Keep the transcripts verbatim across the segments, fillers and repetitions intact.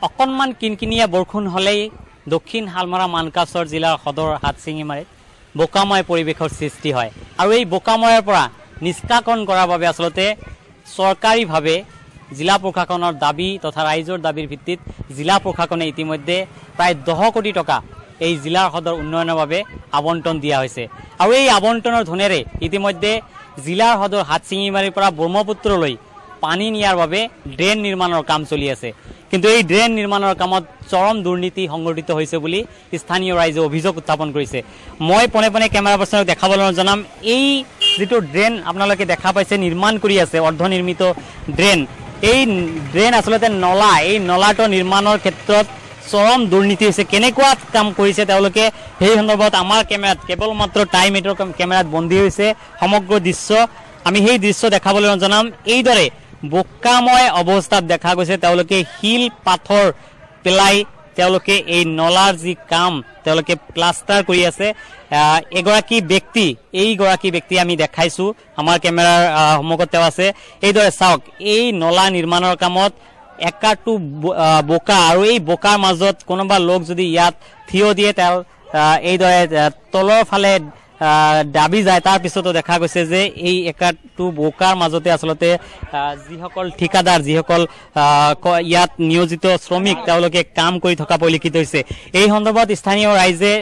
অকণমান কিনকিনিয়া বৰষুণ হ'লেই দক্ষিণ হালমৰা মানকাছৰ জিলাৰ সদৰ হাটশিঙিমাৰীত বোকাময় পৰিৱেশৰ সৃষ্টি হয় আৰু এই বোকাময়ৰ পৰা নিষ্কাশন কৰাৰ বাবে আচলতে চৰকাৰীভাৱে জিলা প্ৰশাসনৰ দাবী তথা ৰাইজৰ দাবীৰ ভিত্তিত জিলা প্ৰশাসনে ইতিমধ্যে প্ৰায় দহ কোটি টকা এই জিলাৰ সদৰ উন্নয়নৰ বাবে আবণ্টন দিয়া হৈছে আৰু এই আবণ্টনৰ ধনেৰে ইতিমধ্যে জিলাৰ সদৰ হাটশিঙিমাৰীৰ পৰা ব্ৰহ্মপুত্ৰলৈ পানী নিয়াৰ বাবে ড্ৰেইন নিৰ্মাণৰ কাম চলি আছে কিন্তু এই ড্ৰেইন নিৰ্মাণৰ কামত চৰম দুৰ্নীতি সংঘটিত হৈছে বুলি স্থানীয় ৰাইজে অভিযোগ উত্থাপন কৰিছে মই পনে পনে কেমেৰা পাৰ্চনক দেখাবলৈ জনাম এই যেটো ড্ৰেইন আপোনালোকে দেখা পাইছে নিৰ্মাণ কৰি আছে অৰ্ধনিৰ্মিত ড্ৰেইন এই ড্ৰেইন আসলতে নলা এই নলাটো নিৰ্মাণৰ ক্ষেত্ৰত চৰম দুৰ্নীতি হৈছে কেনেকুৱা কাম কৰিছে তেওঁলোকে সেই সন্দৰ্ভত আমাৰ কেমেৰাত কেৱল মাত্ৰ টাইম এটৰ কেমেৰাত বন্দী হৈছে সমগ্ৰ দৃশ্য আমি সেই দৃশ্য দেখাবলৈ জনাম এইদৰে বোকাময় অৱস্থাত দেখা গৈছে তেওঁলোকে হিল পাথৰ পেলাই তেওঁলোকে এই নলাৰ যি কাম তেওঁলোকে প্লাষ্টাৰ কৰি আছে এগৰাকী ব্যক্তি এইগৰাকী ব্যক্তি আমি দেখাইছো আমাৰ কেমেৰাৰ সন্মুখত তেওঁ আছে এইদৰে চাওক এই নলা নিৰ্মাণৰ কামত একাটু বোকা আৰু এই বোকাৰ মাজত কোনোবা লোক যদি ইয়াত থিয় দিয়ে তেওঁ এইদৰে তলৰ ফালে দাবি যায় তাৰ পিছতো দেখা গৈছে যে এই একাটু বোকাৰ মাজতে আসলতে যিসকল ঠিকাদাৰ যিসকল ইয়াত নিয়োজিত শ্ৰমিক তেওঁলোকে কাম কৰি থকা পৰিলক্ষিত হৈছে এই সন্দৰ্ভত স্থানীয় ৰাইজে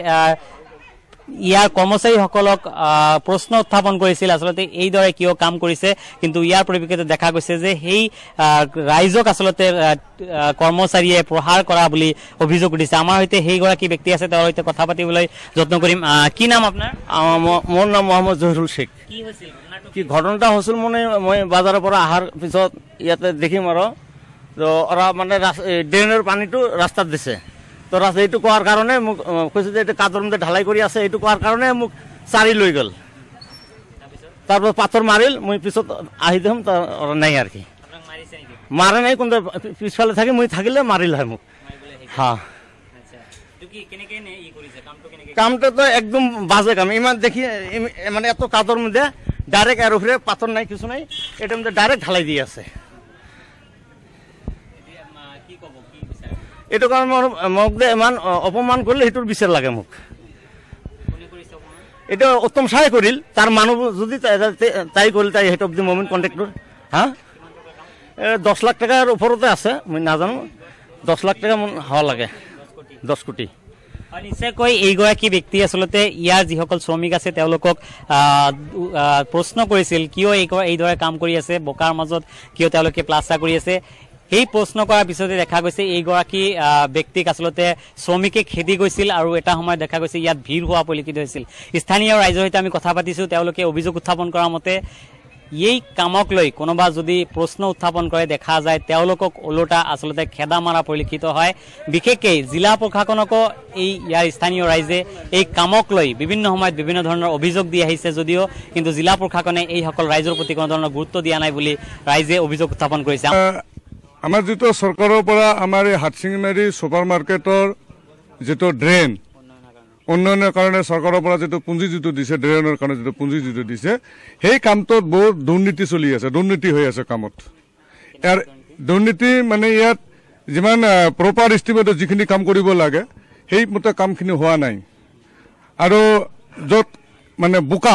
ইয়াৰ কৰ্মচাৰীসকলক প্ৰশ্ন উত্থাপন কৰিছিল আসলতে এইদৰে কিয় কাম কৰিছে কিন্তু ইয়াৰ পৰিপ্ৰেক্ষিতত দেখা গৈছে যে সেই ৰাইজক আসলতে কৰ্মচাৰীয়ে প্ৰহাৰ কৰা বুলি অভিযোগ উঠিছে আমাৰ সৈতে সেইগৰাকী ব্যক্তি আছে তেওঁৰ সৈতে কথা পাতিবলৈ যত্ন কৰিম কি নাম আপোনাৰ মোৰ নাম মোহাম্মদ জহিৰুল শেখ কি হৈছিল কি ঘটনাটা হৈছিল মানে মই বজাৰৰ পৰা অহাৰ পিছত ইয়াতে দেখিম আৰু তো ওরা মানে ড্রেনের পানীটো ৰাস্তাত দিছে তো ৰাস্তা এইটো কোৱাৰ কাৰণে মোক কৈছে যে এইটো কাদৰ মধ্যে ঢালাই কৰি আছে এইটো কোৱাৰ কাৰণে মোক চাৰি লৈ গ'ল তারপর পাথর মারিল মই পিছত আহি দিম নাই আর কি মারে নাই কোন পিছফালে থাকি মই থাকিলে মারিল হয় মোক হ্যাঁ কামটা তো একদম বাজে কাম ইমান দেখি মানে এত কাদর মধ্যে ডাইরেক্ট এর উপরে পাথর নাই কিছু নাই এটার মধ্যে ডাইরেক্ট ঢালাই দিয়ে আছে এইটো কারণে মোক দে ইমান অপমান করলে সেইটোর বিচার লাগে মোক এটা উত্তম সাহায করিল তার মানুষ যদি তাই করল তাই head of the moment contractor হ্যাঁ দশ লাখ টাকার উপরতে আছে মই নাজানো দশ লাখ টাকা মন হওয়া লাগে দশ কোটি নিশ্চয়কৈ এইগৰাকী ব্যক্তি আসলতে ইয়াৰ যিসকল শ্ৰমিক আছে তেওঁলোকক প্ৰশ্ন কৰিছিল কিয় এইদৰে কাম কৰি আছে বোকাৰ মাজত কিয় তেওঁলোকে প্লাষ্টাৰ কৰি আছে এই প্ৰশ্ন কৰাৰ পিছতে দেখা গৈছে এইগৰাকী ব্যক্তিক আসলতে শ্ৰমিকে খেদি গৈছিল আৰু এটা সময় দেখা গৈছে ইয়াত ভিৰ হোৱা পৰিলক্ষিত হৈছিল স্থানীয় ৰাইজৰ সৈতে আমি কথা পাতিছো তেওঁলোকে অভিযোগ উত্থাপন কৰাৰ মতে এই কামক লৈ কোনোবা যদি প্ৰশ্ন উত্থাপন কৰে দেখা যায় তেওঁলোকক ওলোটা আসলতে খেদা মাৰা পৰিলক্ষিত হয় বিশেষকৈ জিলা প্ৰশাসনকো এই ইয়াৰ স্থানীয় ৰাইজে এই কামক লৈ বিভিন্ন সময়ত বিভিন্ন ধৰণৰ অভিযোগ দি আহিছে যদিও কিন্তু জিলা প্ৰশাসনে এই সকল ৰাইজৰ প্ৰতি কোনো ধৰণৰ গুৰুত্ব দিয়া নাই বুলি ৰাইজে অভিযোগ উত্থাপন কৰিছে আমাৰ যেটো চৰকাৰৰ পৰা আমাৰ এই হাটশিঙিমাৰী সুপাৰ মাৰ্কেটৰ যেটো ড্ৰেইন উন্নয়নৰ কাৰণে চৰকাৰৰ পৰা যেটো পুঁজি যেটো দিছে ড্ৰেইনৰ কাৰণে যেটো পুঁজি যেটো দিছে সেই কামটোত বহুত দুৰ্নীতি চলি আছে দুৰ্নীতি হৈ আছে কামত ইয়াৰ দুৰ্নীতি মানে ইয়াত যিমান প্ৰপাৰ এষ্টিমেটত যিখিনি কাম কৰিব লাগে সেই মতে কামখিনি হোৱা নাই আৰু য'ত মানে বোকা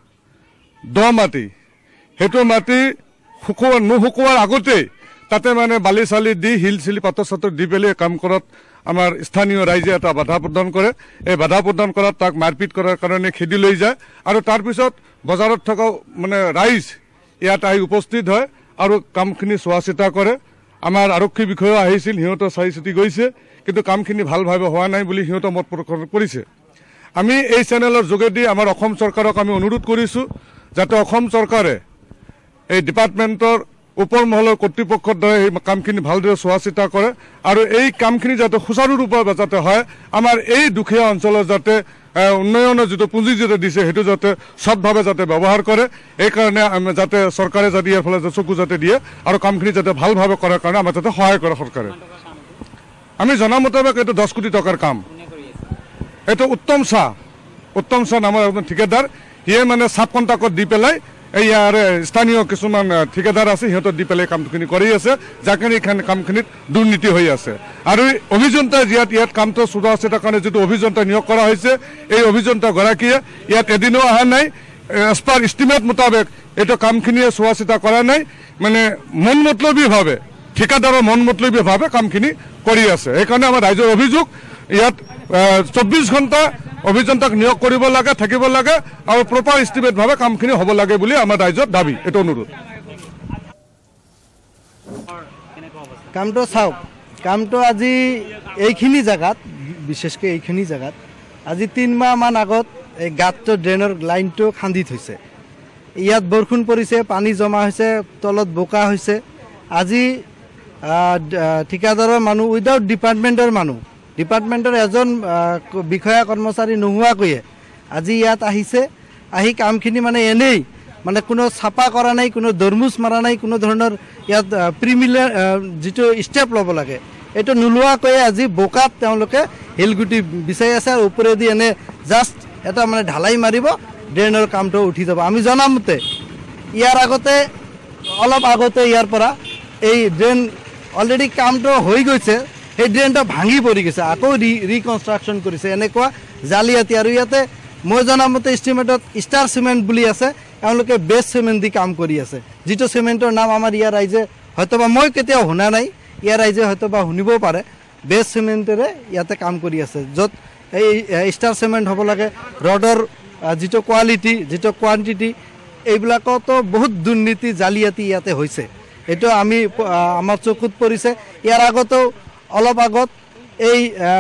দ মাটি সেইটো মাটি শুকোৱা নুশুকোৱাৰ আগতে তাতে মানে বালি চালি দি হিল চিলি পাথৰ চাথৰ দি পেলাই কাম কৰাত আমাৰ স্থানীয় ৰাইজে এটা বাধা প্ৰদান কৰে এই বাধা প্ৰদান কৰাত তাক মাৰপিট কৰাৰ কাৰণে খেদি লৈ যায় আৰু তাৰপিছত বজাৰত থকা মানে ৰাইজ ইয়াত আহি উপস্থিত হয় আৰু কামখিনি চোৱা চিতা কৰে আমাৰ আৰক্ষী বিষয়া আহিছিল সিহঁতে চাই চিতি গৈছে কিন্তু কামখিনি ভালভাৱে হোৱা নাই বুলি সিহঁতে মত প্ৰকাশ কৰিছে আমি এই চেনেলৰ যোগেদি আমাৰ অসম চৰকাৰক আমি অনুৰোধ কৰিছোঁ যাতে অসম চৰকাৰে এই ডিপাৰ্টমেণ্টৰ ওপৰ মহলৰ কৰ্তৃপক্ষৰ দ্বাৰা এই কামখিনি ভালদৰে চোৱা চিতা কৰে আৰু এই কামখিনি যাতে সুচাৰুৰূপে যাতে হয় আমাৰ এই দুখীয়া অঞ্চলৰ যাতে উন্নয়নৰ যিটো পুঁজি যেটা দিছে সেইটো যাতে সৎভাৱে যাতে ব্যৱহাৰ কৰে এই কাৰণে যাতে চৰকাৰে যাতে ইয়াৰ ফালে চকু যাতে দিয়ে আৰু কামখিনি যাতে ভালভাৱে কৰাৰ কাৰণে আমাৰ যাতে সহায় কৰে চৰকাৰে আমি জনা মুতাবিক এইটো দহ কোটি টকাৰ কাম এইটো উত্তম শাহ উত্তম শাহ নামৰ এজন ঠিকাদাৰ সিয়ে মানে সাব কণ্ট্ৰাক্টত দি পেলাই এই ইয়াৰ স্থানীয় কিছুমান ঠিকাদাৰ আছে, সিহঁতৰ দি পেলাই কামখিনি কৰি আছে, যাৰ কাৰণে এইখন কামখিনিত দুৰ্নীতি হৈ আছে। আৰু অভিযন্তা ইয়াত ইয়াত কামটো চোৱা চিতাৰ কাৰণে যিটো অভিযন্তা নিয়োগ কৰা হৈছে, এই অভিযন্তাগৰাকীয়ে ইয়াত এদিনো অহা নাই, এজ পাৰ ইষ্টিমেট মুতাবেক এইটো কামখিনিয়ে চোৱা চিতা কৰা নাই, মানে মন মতলবীভাৱে ঠিকাদাৰৰ মন মতলবীভাৱে কামখিনি কৰি আছে। সেইকাৰণে আমাৰ ৰাইজৰ অভিযোগ, ইয়াত চৌব্বিছ ঘণ্টা অভিযন্তাক নিয়োগ কৰিব লাগে, থাকিব লাগে, আৰু প্ৰপাৰ ইষ্টিমেটভাৱে কামখিনি হ'ব লাগে বুলি আমাৰ ৰাইজৰ দাবী, এইটো অনুৰোধ। কামটো চাওক, কামটো আজি এইখিনি জেগাত, বিশেষকৈ এইখিনি জেগাত আজি তিনিমাহমান আগত এই গাঁতটো ড্ৰেইনৰ লাইনটো খান্দি থৈছে। ইয়াত বৰষুণ পৰিছে, পানী জমা হৈছে, তলত বোকা হৈছে। আজি ঠিকাদাৰৰ মানুহ, উইদাউট ডিপাৰ্টমেণ্টৰ মানুহ, ডিপাৰ্টমেণ্টৰ এজন বিষয়া কৰ্মচাৰী নোহোৱাকৈয়ে আজি ইয়াত আহিছে। আহি কামখিনি মানে এনেই, মানে কোনো চাফা কৰা নাই, কোনো দৰমুজ মৰা নাই, কোনো ধৰণৰ ইয়াত প্ৰিমিলাৰ যিটো ষ্টেপ ল'ব লাগে এইটো নোলোৱাকৈয়ে আজি বোকাত তেওঁলোকে শিলগুটি বিচাৰি আছে, আৰু ওপৰেদি এনে জাষ্ট এটা মানে ঢালাই মাৰিব, ড্ৰেইনৰ কামটো উঠি যাব। আমি জনামতে ইয়াৰ আগতে অলপ আগতে ইয়াৰ পৰা এই ড্ৰেইন অলৰেডি কামটো হৈ গৈছে, সেই ড্ৰেইনটো ভাঙি পৰি গৈছে, আকৌ ৰি ৰিকনষ্ট্ৰাকশ্যন কৰিছে, এনেকুৱা জালিয়াতি। আৰু ইয়াতে মই জনামতে ইষ্টিমেটত ষ্টাৰ চিমেণ্ট বুলি আছে, এওঁলোকে বেষ্ট চিমেণ্ট দি কাম কৰি আছে, যিটো চিমেণ্টৰ নাম আমাৰ ইয়াৰ ৰাইজে হয়তোবা মই কেতিয়াও শুনা নাই, ইয়াৰ ৰাইজে হয়তোবা শুনিবও পাৰে। বেষ্ট চিমেণ্টেৰে ইয়াতে কাম কৰি আছে, য'ত এই ষ্টাৰ চিমেণ্ট হ'ব লাগে। ৰডৰ যিটো কোৱালিটি, যিটো কোৱান্টিটি, এইবিলাকতো বহুত দুৰ্নীতি জালিয়াতি ইয়াতে হৈছে। এইটো আমি আমাৰ চকুত পৰিছে। ইয়াৰ আগতেও অলপ আগত এই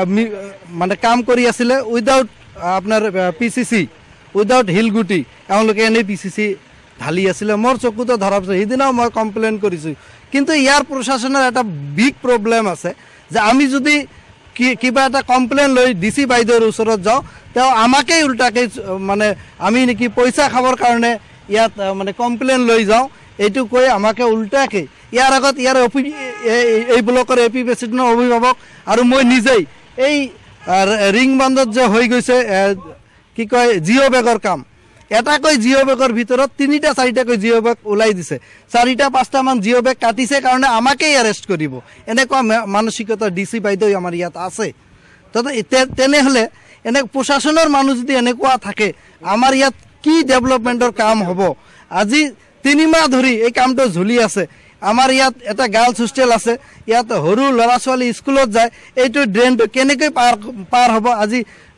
মানে কাম কৰি আছিলে উইদাউট আপোনাৰ পি চি চি, উইদাউট শিলগুটি, এওঁলোকে এনেই পি চি চি ঢালি আছিলে, মোৰ চকুতো ধৰা পিছত সেইদিনাও মই কমপ্লেইন কৰিছোঁ। কিন্তু ইয়াৰ প্ৰশাসনৰ এটা বিগ প্ৰব্লেম আছে, যে আমি যদি কি কিবা এটা কমপ্লেইন লৈ ডি চি বাইদেউৰ ওচৰত যাওঁ, তেওঁ আমাকেই উল্টাকৈ মানে আমি নেকি পইচা খাবৰ কাৰণে ইয়াত মানে কমপ্লেইন লৈ যাওঁ, এইটো কৈ আমাকে উল্টাকৈ। ইয়াৰ আগত ইয়াৰ এই ব্লকৰ এ পি প্ৰেচিডেণ্টৰ অভিভাৱক আৰু মই নিজেই এই ৰিং বান্ধত যে হৈ গৈছে কি কয় জিঅ' বেগৰ কাম, এটাকৈ জিঅ' বেগৰ ভিতৰত তিনিটা চাৰিটাকৈ জিঅ' বেগ ওলাই দিছে, চাৰিটা পাঁচটামান জিঅ' বেগ কাটিছে কাৰণে আমাকেই এৰেষ্ট কৰিব, এনেকুৱা মানসিকতা ডি চি বাইদেউ আমাৰ ইয়াত আছে। তেনেহ'লে এনে প্ৰশাসনৰ মানুহ যদি এনেকুৱা থাকে, আমাৰ ইয়াত কি ডেভেলপমেণ্টৰ কাম হ'ব? আজি তিনিমাহ ধৰি এই কামটো ঝুলি আছে। আমাৰ ইয়াত এটা গাৰ্লছ হোষ্টেল আছে, ইয়াত সৰু ল'ৰা ছোৱালী স্কুলত যায়, এইটো ড্ৰেইনটো কেনেকৈ পাৰ পাৰ হ'ব? আজি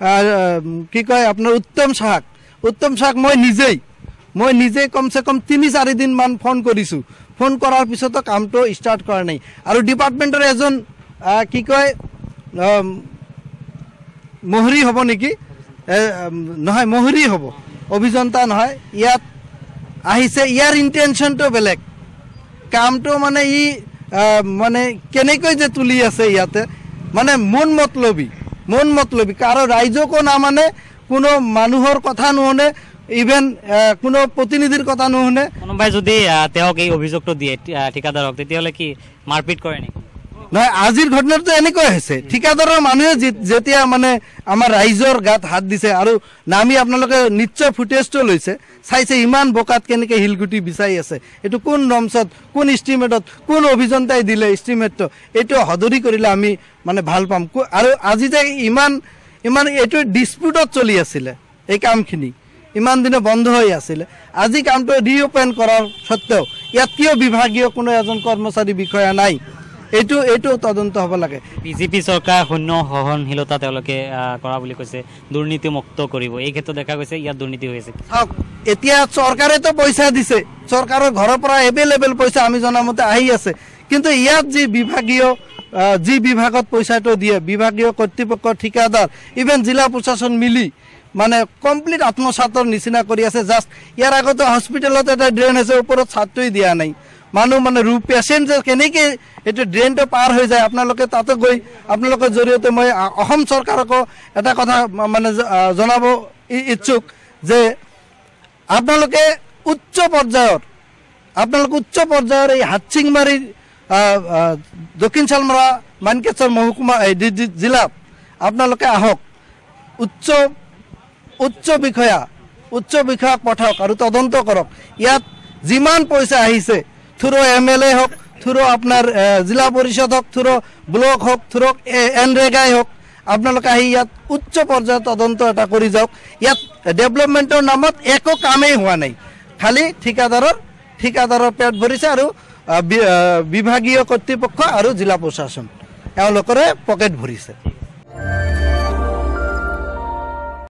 কি কয় আপোনাৰ উত্তম চাহাক উত্তম চাহাক মই নিজেই মই নিজেই কমচে কম তিনি চাৰিদিনমান ফোন কৰিছোঁ, ফোন কৰাৰ পিছতো কামটো ষ্টাৰ্ট কৰা নাই। আৰু ডিপাৰ্টমেণ্টৰ এজন কি কয় মহৰী হ'ব নেকি, নহয় মহৰী হ'ব, অভিযন্তা নহয়, ইয়াত আহিছে, ইয়াৰ ইণ্টেনশ্যনটো বেলেগ, কামটো মানে ই মানে কেনেকৈ যে তুলি আছে ইয়াতে, মানে মন মতলবী মন মতলবী কাৰো ৰাইজকো নামানে, কোনো মানুহৰ কথা নুশুনে, ইভেন কোনো প্ৰতিনিধিৰ কথা নুশুনে। কোনোবাই যদি তেওঁক এই অভিযোগটো দিয়ে ঠিকাদাৰক, তেতিয়াহ'লে কি মাৰপিট কৰে নেকি? নহয়, আজিৰ ঘটনাটো এনেকৈ হৈছে, ঠিকাদাৰৰ মানুহে যেতিয়া মানে আমাৰ ৰাইজৰ গাত হাত দিছে, আৰু নামি আপোনালোকে নিশ্চয় ফুটেজটো লৈছে, চাইছে ইমান বোকাত কেনেকৈ শিলগুটি বিচাৰি আছে, এইটো কোন নমছত, কোন ইষ্টিমেটত, কোন অভিযন্তাই দিলে ইষ্টিমেটটো, এইটো সদৰি কৰিলে আমি মানে ভাল পাম। আৰু আজি যে ইমান ইমান এইটো ডিছপিউটত চলি আছিলে, এই কামখিনি ইমান দিনে বন্ধ হৈ আছিলে, আজি কামটো ৰিঅপেন কৰাৰ স্বত্তেও ইয়াত কিয় বিভাগীয় কোনো এজন কৰ্মচাৰী বিষয়া নাই? এইটো এইটো তদন্ত হ'ব লাগে। বিজেপি চৰকাৰ শূন্য সহনশীলতা তেওঁলোকে কৰা বুলি কৈছে, দুৰ্নীতিমুক্ত কৰিব, এই ক্ষেত্ৰত দেখা গৈছে ইয়াত দুৰ্নীতি হৈ আছে। চাওক, এতিয়া চৰকাৰেতো পইচা দিছে, চৰকাৰৰ ঘৰৰ পৰা এভেইলেবল পইচা আমি জনামতে আহি আছে, কিন্তু ইয়াত যি বিভাগীয় যি বিভাগত পইচাটো দিয়ে, বিভাগীয় কৰ্তৃপক্ষ, ঠিকাদাৰ, ইভেন জিলা প্ৰশাসন মিলি মানে কমপ্লিট আত্মসাতৰ নিচিনা কৰি আছে। জাষ্ট ইয়াৰ আগতে হস্পিটেলত এটা ড্ৰেইন আছে, ওপৰত ছাদটোৱে দিয়া নাই, মানুহ মানে ৰু পেচেণ্ট যে কেনেকৈ এইটো ড্ৰেইনটো পাৰ হৈ যায়, আপোনালোকে তাতে গৈ আপোনালোকৰ জৰিয়তে মই অসম চৰকাৰকো এটা কথা মানে জনাব ইচ্ছুক যে আপোনালোকে উচ্চ পৰ্যায়ৰ আপোনালোকে উচ্চ পৰ্যায়ৰ এই হাটচিংমাৰীৰ দক্ষিণ শালমৰা মানকেশ্বৰ মহকুমা জিলাত আপোনালোকে আহক, উচ্চ উচ্চ বিষয়া উচ্চ বিষয়াক পঠাওক আৰু তদন্ত কৰক ইয়াত যিমান পইচা আহিছে থ্ৰু এম এল এ হওক থ্ৰু আপোনাৰ জিলা পৰিষদ হওক থ্ৰু ব্লক হওক থ্ৰু এনৰেগাই হওক আপোনালোকে আহি ইয়াত উচ্চ পৰ্যায়ৰ তদন্ত এটা কৰি যাওক ইয়াত ডেভেলপমেণ্টৰ নামত একো কামেই হোৱা নাই খালি ঠিকাদাৰৰ ঠিকাদাৰৰ পেট ভৰিছে আৰু বিভাগীয় কৰ্তৃপক্ষ আৰু জিলা প্ৰশাসন এওঁলোকৰে পকেট ভৰিছে